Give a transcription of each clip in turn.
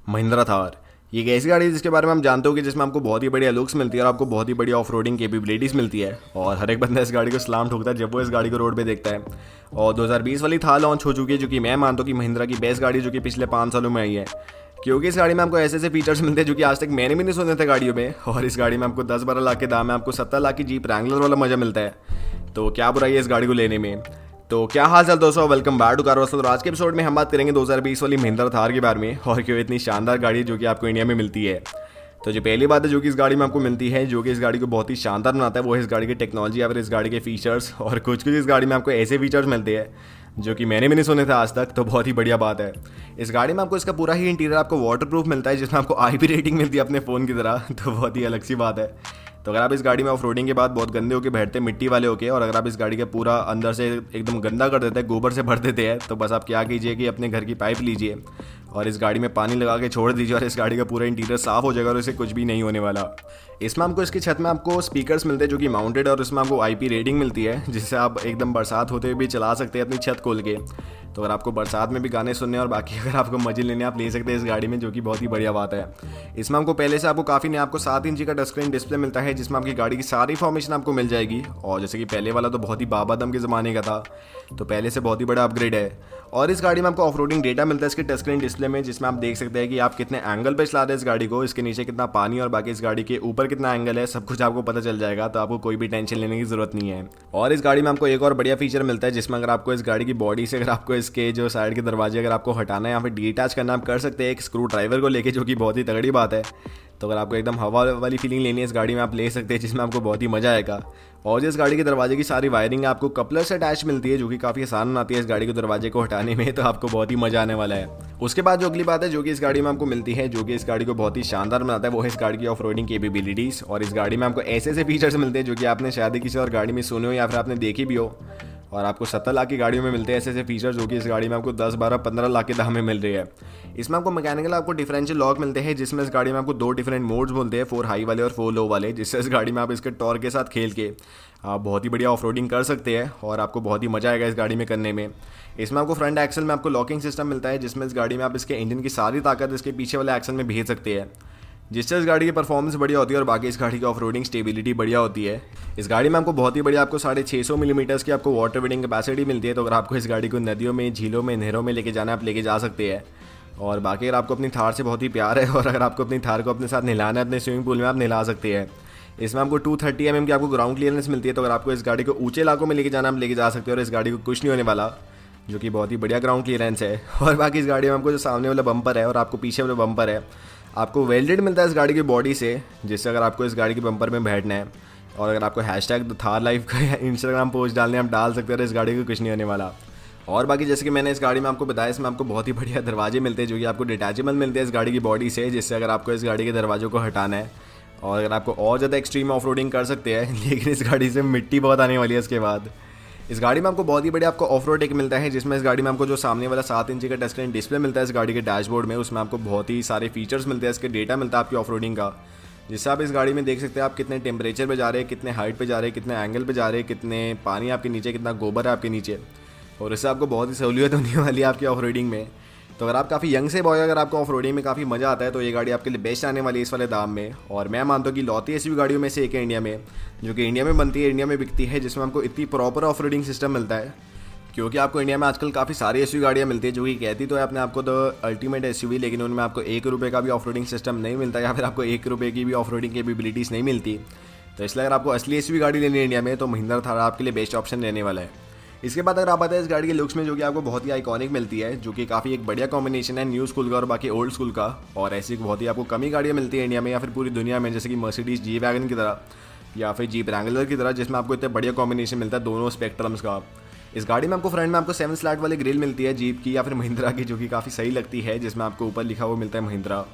महिंद्रा थार। ये एक ऐसी गाड़ी है जिसके बारे में हम जानते हो कि जिसमें आपको बहुत ही बढ़िया लुक्स मिलती है और आपको बहुत ही बढ़िया ऑफ रोडिंग कैपेबिलिटीज़ मिलती है और हर एक बंदा इस गाड़ी को सलाम ठोकता है जब वो इस गाड़ी को रोड पे देखता है। और 2020 वाली थार लॉन्च हो चुकी है जो कि मैं मानता हूँ कि महिंद्रा की बेस्ट गाड़ी जो कि पिछले 5 सालों में आई है, क्योंकि इस गाड़ी में आपको ऐसे ऐसे फीचर्स मिलते हैं जो कि आज तक मैंने भी नहीं सुने थे गाड़ियों में। और इस गाड़ी में आपको 10-12 लाख के दाम में आपको 70 लाख की जीप रैंगलर वाला मजा मिलता है, तो क्या बुराई है इस गाड़ी को लेने में। तो क्या हाल चाल दोस्तों, welcome back to car Vastu. तो आज के एपिसोड में हम बात करेंगे 2020 वाली महिंद्रा थार के बारे में और क्यों इतनी शानदार गाड़ी है जो कि आपको इंडिया में मिलती है। तो जो पहली बात है जो कि इस गाड़ी में आपको मिलती है, जो कि इस गाड़ी को बहुत ही शानदार बनाता है, वो है इस गाड़ी की टेक्नोलॉजी या फिर इस गाड़ी के फीचर्स। और कुछ कुछ इस गाड़ी में आपको ऐसे फीचर्स मिलते हैं जो कि मैंने भी नहीं सुने थे आज तक, तो बहुत ही बढ़िया बात है। इस गाड़ी में आपको इसका पूरा ही इंटीरियर आपको वाटरप्रूफ मिलता है, जिसमें आपको आईपी रेटिंग मिलती है अपने फ़ोन की तरह, तो बहुत ही अलग सी बात है। तो अगर आप इस गाड़ी में ऑफ रोडिंग के बाद बहुत गंदे होकर बैठते हैं, मिट्टी वाले होके, और अगर आप इस गाड़ी का पूरा अंदर से एकदम गंदा कर देते हैं, गोबर से भर देते हैं, तो बस आप क्या कीजिए कि अपने घर की पाइप लीजिए और इस गाड़ी में पानी लगा के छोड़ दीजिए और इस गाड़ी का पूरा इंटीरियर साफ हो जाएगा और इसे कुछ भी नहीं होने वाला। इसमें आपको इसकी छत में आपको स्पीकर्स मिलते हैं जो कि माउंटेड, और इसमें आपको आईपी रेटिंग मिलती है जिससे आप एकदम बरसात होते हुए भी चला सकते हैं अपनी छत खोल के। तो अगर आपको बरसात में भी गाने सुनने और बाकी अगर आपको मजे लेने आप ले सकते हैं इस गाड़ी में, जो कि बहुत ही बढ़िया बात है। इसमें आपको पहले से आपको काफ़ी नहीं, आपको 7 इंची का टच स्क्रीन डिस्प्ले मिलता है जिसमें आपकी गाड़ी की सारी इन्फॉर्मेशन आपको मिल जाएगी। और जैसे कि पहले वाला तो बहुत ही बाबादम के ज़माने का था, तो पहले से बहुत ही बड़ा अपग्रेड है। और इस गाड़ी में आपको ऑफ रोडिंग डेटा मिलता है इसके टच स्क्रीन डिस्प्ले में, जिसमें आप देख सकते हैं कि आप कितने एंगल पे चला रहे हैं इस गाड़ी को, इसके नीचे कितना पानी और बाकी इस गाड़ी के ऊपर कितना एंगल है, सब कुछ आपको पता चल जाएगा। तो आपको कोई भी टेंशन लेने की जरूरत नहीं है। और इस गाड़ी में आपको एक और बढ़िया फीचर मिलता है जिसमें अगर आपको इस गाड़ी की बॉडी से अगर आपको इसके जो साइड के दरवाजे अगर आपको हटाना है या फिर डिटैच करना आप कर सकते हैं एक स्क्रू ड्राइवर को लेके, जो कि बहुत ही तगड़ी बात है। तो अगर आपको एकदम हवा वाली फीलिंग लेनी है इस गाड़ी में, आप ले सकते हैं, जिसमें आपको बहुत ही मजा आएगा। और जिस गाड़ी के दरवाजे की सारी वायरिंग आपको कपलर से अटैच मिलती है, जो कि काफ़ी आसान बनाती है इस गाड़ी के दरवाजे को हटाने में, तो आपको बहुत ही मजा आने वाला है। उसके बाद जो अगली बात है जो कि इस गाड़ी में आपको मिलती है, जो कि इस गाड़ी को बहुत ही शानदार बनाता है, वो है इस गाड़ी की ऑफ रोडिंग कैपेबिलिटीज़। और इस गाड़ी में आपको ऐसे ऐसे फीचर्स मिलते हैं जो कि आपने शायद ही किसी और गाड़ी में सुने हो या फिर आपने देखी भी हो। और आपको 70 लाख की गाड़ियों में मिलते हैं ऐसे ऐसे फीचर्स जो कि इस गाड़ी में आपको 10, 12, 15 लाख के दाम में मिल रही है। इसमें आपको मैकेनिकल आपको डिफरेंशियल लॉक मिलते हैं, जिसमें इस गाड़ी में आपको 2 डिफरेंट मोड्स बोलते हैं, 4 हाई वाले और 4 लो वाले, जिससे इस गाड़ी में आप इसके टॉर्क के साथ खेल के आप बहुत ही बढ़िया ऑफ रोडिंग कर सकते हैं और आपको बहुत ही मजा आएगा इस गाड़ी में करने में। इसमें आपको फ्रंट एक्सल में आपको लॉकिंग सिस्टम मिलता है, जिसमें इस गाड़ी में आप इसके इंजन की सारी ताकत इसके पीछे वाले एक्सल में भेज सकते हैं, जिससे इस गाड़ी की परफॉर्मेंस बढ़िया होती है और बाकी इस गाड़ी की ऑफ रोडिंग स्टेबिलिटी बढ़िया होती है। इस गाड़ी में आपको बहुत ही बढ़िया आपको 650 मिलीमीटर्स की आपको वाटर वेडिंग कैपेसिटी मिलती है। तो अगर आपको इस गाड़ी को नदियों में, झीलों में, नहरों में लेके जाना है, आप लेके जा सकते हैं। और बाकी अगर आपको अपनी थार से बहुत ही प्यार है और अगर आपको अपनी थार को अपने साथ नहलाना है अपने स्विमिंग पूल में, आप नहला सकते हैं। इसमें आपको 230 mm की आपको ग्राउंड क्लियरेंस मिलती है। तो अगर आपको इस गाड़ी को ऊंचे इलाकों में लेके जाना, आप लेके जा सकते हो और इस गाड़ी को कुछ नहीं होने वाला, जो कि बहुत ही बढ़िया ग्राउंड क्लियरेंस है। और बाकी इस गाड़ी में आपको जो सामने वाला बम्पर है और आपको पीछे वाला बम्पर है, आपको वेल्डेड मिलता है इस गाड़ी की बॉडी से, जिससे अगर आपको इस गाड़ी के बम्पर में बैठना है और अगर आपको हैशटैग थार लाइफ का या इंस्टाग्राम पोस्ट डालने आप डाल सकते हो, इस गाड़ी को कुछ नहीं होने वाला। और बाकी जैसे कि मैंने इस गाड़ी में आपको बताया, इसमें आपको बहुत ही बढ़िया दरवाजे मिलते हैं जो कि आपको डिटैचेबल मिलते हैं इस गाड़ी की बॉडी से, जिससे अगर आपको इस गाड़ी के दरवाजों को हटाना है और अगर आपको और ज़्यादा एक्सट्रीम ऑफ रोडिंग कर सकते हैं, लेकिन इस गाड़ी से मिट्टी बहुत आने वाली है इसके बाद। इस गाड़ी में आपको बहुत ही बढ़िया आपको ऑफ रोड एक मिलता है, जिसमें इस गाड़ी में आपको जो सामने वाला 7 इंची का टच स्क्रीन डिस्प्ले मिलता है इस गाड़ी के डैशबोर्ड में, उसमें आपको बहुत ही सारे फीचर्स मिलते हैं, इसके डेटा मिलता है आपकी ऑफ रोडिंग का, जिससे आप इस गाड़ी में देख सकते हैं आप कितने टेम्परेचर पे जा रहे हैं, कितने हाइट पे जा रहे हैं, कितने एंगल पे जा रहे हैं, कितने पानी आपके नीचे, कितना गोबर है आपके नीचे, और इससे आपको बहुत ही सहूलियत होने वाली है आपकी ऑफ रोडिंग में। तो अगर आप काफ़ी यंग से बॉय, अगर आपको ऑफ रोडिंग में काफ़ी मज़ा आता है, तो ये गाड़ी आपके लिए बेस्ट आने वाली है इस वाले दाम में। और मैं मानता हूँ कि लौती ऐसी गाड़ियों में से एक है इंडिया में, जो कि इंडिया में बनती है, इंडिया में बिकती है, जिसमें आपको इतनी प्रॉपर ऑफ रोडिंग सिस्टम मिलता है। क्योंकि आपको इंडिया में आजकल काफ़ी सारी एसयूवी गाड़ियाँ मिलती है जो कि कहती तो है अपने आपको द अल्टीमेट एसयूवी, लेकिन उनमें आपको 1 रुपये का भी ऑफ रोडिंग सिस्टम नहीं मिलता या फिर आपको 1 रुपये की भी ऑफ रोडिंग कैपेबिलिटीज़ नहीं मिलती। तो इसलिए अगर आपको असली एसयूवी गाड़ी लेनी है इंडिया में, तो महिंद्रा थार आपके लिए बेस्ट ऑप्शन रहने वाला है। इसके बाद अगर आप आते हैं इस गाड़ी के लुक्स में, जो कि आपको बहुत ही आइकॉनिक मिलती है, जो कि काफ़ी एक बढ़िया कॉम्बिनेशन है न्यू स्कूल का और बाकी ओल्ड स्कूल का। और ऐसी बहुत ही आपको कम ही गाड़ियाँ मिलती है इंडिया में या फिर पूरी दुनिया में, जैसे कि मर्सिडीज जी वैगन की तरह या फिर जीप रैंगलर की तरह, जिसमें आपको इतना बढ़िया कॉम्बिनेशन मिलता है दोनों स्पेक्ट्रम्स का। इस गाड़ी में आपको फ्रंट में आपको 7 स्लैट वाली ग्रिल मिलती है जीप की या फिर महिंद्रा की, जो कि काफ़ी सही लगती है, जिसमें आपको ऊपर लिखा हुआ मिलता है महिंद्रा।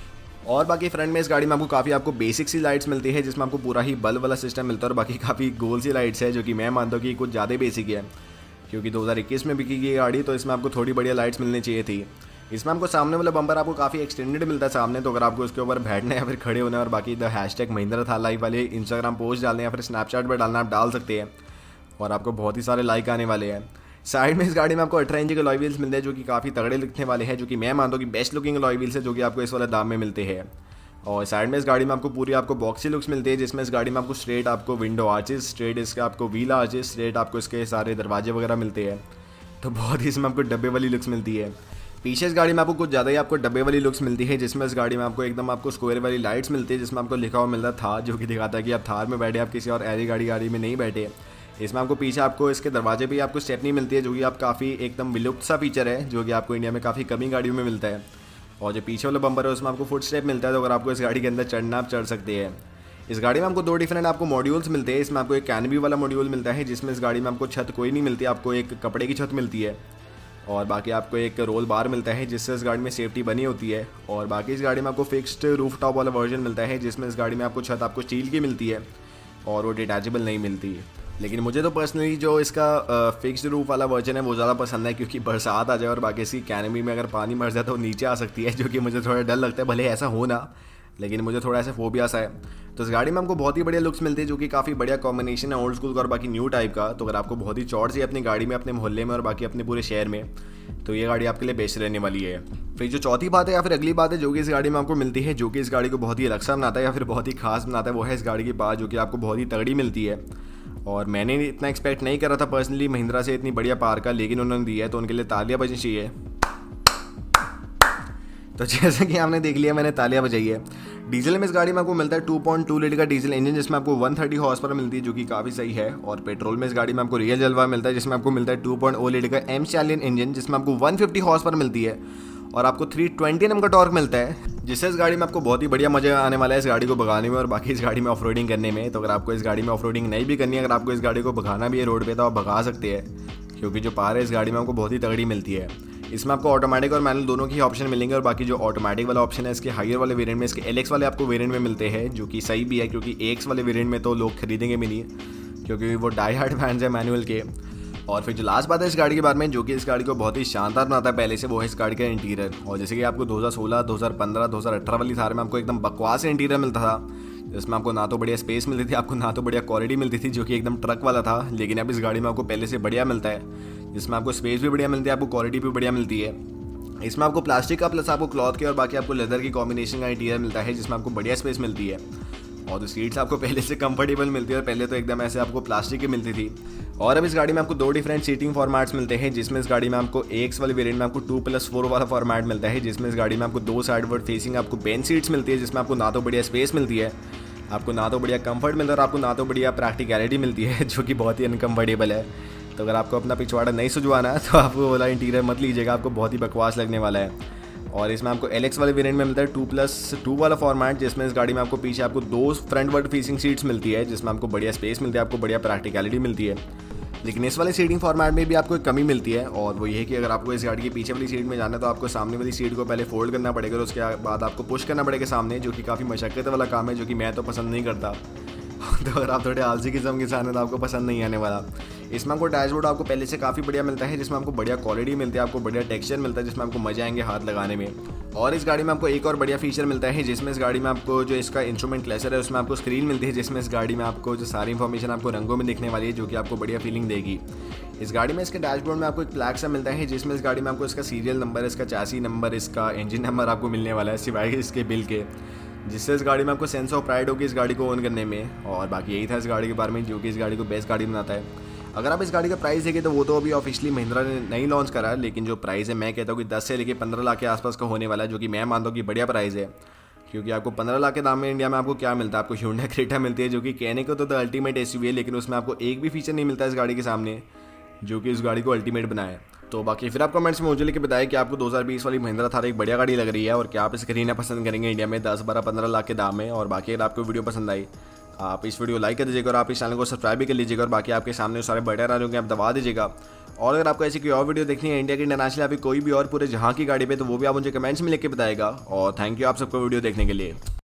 और बाकी फ्रंट में इस गाड़ी में आपको काफ़ी आपको बेसिक सी लाइट्स मिलती है, जिसमें आपको पूरा ही बल्ब वाला सिस्टम मिलता है, और बाकी काफ़ी गोल सी लाइट्स है, जो कि मैं मानता हूँ कि कुछ ज़्यादा बेसिक है, क्योंकि 2021 में बिकी गई गाड़ी, तो इसमें आपको थोड़ी बढ़िया लाइट्स मिलनी चाहिए थी। इसमें आपको सामने वाला बम्पर आपको काफ़ी एक्सटेंडेड मिलता है सामने, तो अगर आपको उसके ऊपर बैठना है या फिर खड़े होना है और बाकी the hashtag Mahindra Thar life वाले इंस्टाग्राम पोस्ट डालने या फिर स्नैपचैट पर डालना, आप डाल सकते हैं और आपको बहुत ही सारे लाइक आने वाले हैं। साइड में इस गाड़ी में आपको 18 इंच के अलॉय व्हील्स मिलते हैं जो कि काफ़ी तगड़े दिखने वाले हैं, जो कि मैं मानता हूँ कि बेस्ट लुकिंग अलॉय व्हील्स है जो कि आपको इस वाले दाम में मिलते हैं। और साइड में इस गाड़ी में आपको पूरी आपको बॉक्सी लुक्स मिलती है, जिसमें इस गाड़ी में आपको स्ट्रेट आपको विंडो आर्चेस, स्ट्रेट इसके आपको व्हील आर्चेस, स्ट्रेट आपको इसके सारे दरवाजे वगैरह मिलते हैं। तो बहुत ही इसमें आपको डब्बे वाली लुक्स मिलती है। पीछे इस गाड़ी में आपको कुछ ज़्यादा ही आपको डब्बे वाली लुक्स मिलती है, जिसमें इस गाड़ी में आपको एकदम आपको स्क्वायर वाली लाइट्स मिलती है, जिसमें आपको लिखा हुआ मिलता है थार, जो कि दिखाता है कि आप थार में बैठे, आप किसी और ऐसी गाड़ी में नहीं बैठे। इसमें आपको पीछे आपको इसके दरवाजे भी आपको स्टेपनी मिलती है, जो कि आप काफ़ी एकदम विलुप्त सा फीचर है, जो कि आपको इंडिया में काफ़ी कमी गाड़ियों में मिलता है। और जो पीछे वाला बम्पर है उसमें आपको फुट स्टेप मिलता है, तो अगर आपको इस गाड़ी के अंदर चढ़ना आप चढ़ सकते हैं। इस गाड़ी में आपको 2 डिफरेंट आपको मॉड्यूल्स मिलते हैं। इसमें आपको एक कैनवी वाला मॉड्यूल मिलता है, जिसमें इस गाड़ी में आपको छत कोई नहीं मिलती, आपको एक कपड़े की छत मिलती है। और बाकी आपको एक रोल बार मिलता है, जिससे इस गाड़ी में सेफ्टी बनी होती है। और बाकी इस गाड़ी में आपको फिक्स्ड रूफ टॉप वाला वर्जन मिलता है, जिसमें इस गाड़ी में आपको छत आपको स्टील की मिलती है और वो डिटैचेबल नहीं मिलती है। लेकिन मुझे तो पर्सनली जो इसका फिक्स्ड रूफ वाला वर्जन है वो ज़्यादा पसंद है, क्योंकि बरसात आ जाए और बाकी इसकी कैनवी में अगर पानी भर जाए तो नीचे आ सकती है, जो कि मुझे थोड़ा डर लगता है। भले ऐसा हो ना, लेकिन मुझे थोड़ा ऐसा फोबिया सा है। तो इस गाड़ी में हमको बहुत ही बढ़िया लुक्स मिलती है, जो कि काफ़ी बढ़िया कॉम्बिनेशन है ओल्ड स्कूल का और बाकी न्यू टाइप का। तो अगर आपको बहुत ही चौड़ चाहिए अपनी गाड़ी में, अपने मोहल्ले में और बाकी अपने पूरे शहर में, तो ये गाड़ी आपके लिए बेस्ट रहने वाली है। फिर जो चौथी बात है या फिर अगली बात है जो कि इस गाड़ी में आपको मिलती है, जो कि इस गाड़ी को बहुत ही अलग सा बनाता है या फिर बहुत ही खास बनाता है, वो है इस गाड़ी की बात, जो कि आपको बहुत ही तगड़ी मिलती है। और मैंने इतना एक्सपेक्ट नहीं करा था पर्सनली महिंद्रा से इतनी बढ़िया पार का, लेकिन उन्होंने दिया है, तो उनके लिए तालियां बजनी चाहिए। तो जैसा कि आपने देख लिया, मैंने तालियां बजाई है। डीजल में इस गाड़ी में आपको मिलता है 2.2 लीटर का डीजल इंजन, जिसमें आपको 130 हॉर्स पावर मिलती है, जो कि काफ़ी सही है। और पेट्रोल में इस गाड़ी में आपको रियल जलवा मिलता है, जिसमें आपको मिलता है 2.0 लीटर का एम स्टैलियन इंजन, जिसमें आपको 150 हॉर्स पावर मिलती है और आपको 320 Nm का टॉर्क मिलता है, जिससे इस गाड़ी में आपको बहुत ही बढ़िया मजा आने वाला है इस गाड़ी को भगाने में और बाकी इस गाड़ी में ऑफ रोडिंग करने में। तो अगर आपको इस गाड़ी में ऑफ रोडिंग नहीं भी करनी है, अगर आपको इस गाड़ी को भगाना भी है रोड पे, तो आप भगा सकते हैं, क्योंकि जो पार है इस गाड़ी में आपको बहुत ही तगड़ी मिलती है। इसमें आपको ऑटोमेटिक और मैनुअल दोनों की ऑप्शन मिलेंगे और बाकी जो ऑटोमेटिक वाला ऑप्शन है इसके हायर वाले वेरिएंट में, इसके LX वाले आपको वेरिएंट में मिलते हैं, जो कि सही भी है, क्योंकि AX वाले वेरिएंट में तो लोग खरीदेंगे भी नहीं, क्योंकि वो डाई हार्ड फैंस है मैनुअल के। और फिर जो लास्ट बात है इस गाड़ी के बारे में, जो कि इस गाड़ी को बहुत ही शानदार बनाता है पहले से, वो है इस गाड़ी का इंटीरियर। और जैसे कि आपको 2016, 2015, 2018 वाली थार में आपको एकदम बकवास इंटीरियर मिलता था, जिसमें आपको ना तो बढ़िया स्पेस मिलती थी, आपको ना तो बढ़िया क्वालिटी मिलती थी, जो कि एकदम ट्रक वाला था। लेकिन अब इस गाड़ी में आपको पहले से बढ़िया मिलता है, जिसमें आपको स्पेस भी बढ़िया मिलती है, आपको क्वालिटी भी बढ़िया मिलती है। इसमें आपको प्लास्टिक का प्लस आपको क्लॉथ के और बाकी आपको लेदर की कॉम्बिनेशन का इंटीरियर मिलता है, जिसमें आपको बढ़िया स्पेस मिलती है। और तो सीट्स आपको पहले से कंफर्टेबल मिलती है, और पहले तो एकदम ऐसे आपको प्लास्टिक की मिलती थी। और अब इस गाड़ी में आपको 2 डिफरेंट सीटिंग फॉर्मेट्स मिलते हैं, जिसमें इस गाड़ी में आपको AX वाले वेरिएंट में आपको 2+4 वाला फॉर्मेट मिलता है, जिसमें इस गाड़ी में आपको 2 साइडवर्ड फेसिंग आपको बेंच सीट्स मिलती है, जिसमें आपको ना तो बढ़िया स्पेस मिलती है, आपको ना तो बढ़िया कंफर्ट मिलता है और आपको ना तो बढ़िया प्रैक्टिकलिटी मिलती है, जो कि बहुत ही अनकम्फर्टेबल है। तो अगर आपको अपना पिछवाड़ा नहीं सुझवाना है तो आप वो वाला इंटीरियर मत लीजिएगा, आपको बहुत ही बकवास लगने वाला है। और इसमें आपको LX वाले वेरिएंट में मिलता है 2+2 वाला फॉर्मेट, जिसमें इस गाड़ी में आपको पीछे आपको 2 फ्रंट वर्ड फेसिंग सीट्स मिलती है, जिसमें आपको बढ़िया स्पेस मिलती है, आपको बढ़िया प्रैक्टिकलिटी मिलती है। लेकिन इस वाले सीटिंग फॉर्मेट में भी आपको एक कमी मिलती है, और वो ये है कि अगर आपको इस गाड़ी की पीछे वाली सीट में जाना है तो आपको सामने वाली सीट को पहले फोल्ड करना पड़ेगा और उसके बाद आपको पुश करना पड़ेगा सामने, जो कि काफ़ी मशक्क़त वाला काम है, जो कि मैं तो पसंद नहीं करता। तो अगर आप थोड़े आलसी किस्म के इंसान हैं तो आपको पसंद नहीं आने वाला। इसमें आपको डैशबोर्ड आपको पहले से काफ़ी बढ़िया मिलता है, जिसमें आपको बढ़िया क्वालिटी मिलती है, आपको बढ़िया टेक्सचर मिलता है, जिसमें आपको मजा आएंगे हाथ लगाने में। और इस गाड़ी में आपको एक और बढ़िया फीचर मिलता है, जिसमें इस गाड़ी में आपको जो इसका इंस्ट्रूमेंट क्लस्टर है उसमें आपको स्क्रीन मिलती है, जिसमें इस गाड़ी में आपको जो सारी इन्फॉर्मेशन आपको रंगों में दिखने वाली है, जो कि आपको बढ़िया फीलिंग देगी। इस गाड़ी में इसके डैशबोर्ड में आपको एक प्लैक सा मिलता है, जिसमें इस गाड़ी में आपको इसका सीरियल नंबर, इसका चैसी नंबर, इसका इंजन नंबर आपको मिलने वाला है, सिवाय इसके बिल के, जिससे इस गाड़ी में आपको सेंस ऑफ प्राइड होगी इस गाड़ी को ओन करने में। और बाकी यही था इस गाड़ी के बारे में, जो कि इस गाड़ी को बेस्ट गाड़ी बनाता है। अगर आप इस गाड़ी का प्राइस देखें तो वो तो अभी ऑफिशियली महिंद्रा ने नहीं लॉन्च करा है, लेकिन जो प्राइस है मैं कहता हूँ कि 10 से लेकर 15 लाख के आसपास का होने वाला है, जो कि मैं मानता हूँ कि बढ़िया प्राइस है। क्योंकि आपको 15 लाख के दाम में इंडिया में आपको क्या मिलता है, आपको Hyundai क्रेटा मिलती है, जो कि कहने को तो अल्टीमेट SUV है, लेकिन उसमें आपको एक भी फीचर नहीं मिलता इस गाड़ी के सामने, जो कि इस गाड़ी को अल्टीमेट बनाए। तो बाकी फिर आप कमेंट्स में मुझे लेके बताएं कि आपको 2020 वाली महिंद्रा थार एक बढ़िया गाड़ी लग रही है और क्या आप इसे खरीदना पसंद करेंगे इंडिया में 10, 12, 15 लाख के दाम में। और बाकी अगर आपको वीडियो पसंद आई, आप इस वीडियो लाइक कर दीजिएगा और आप इस चैनल को सब्सक्राइब भी कर लीजिएगा, और बाकी आपके सामने सारे बटन आ रहे आप दबा दीजिएगा। और अगर आपको ऐसी कोई और वीडियो देखनी है इंडिया की, इंटरनेशनल या फिर कोई भी और पूरे जहां की गाड़ी पे, तो वो भी आप मुझे कमेंट्स में लिख के बताएगा। और थैंक यू आप सबको वीडियो देखने के लिए।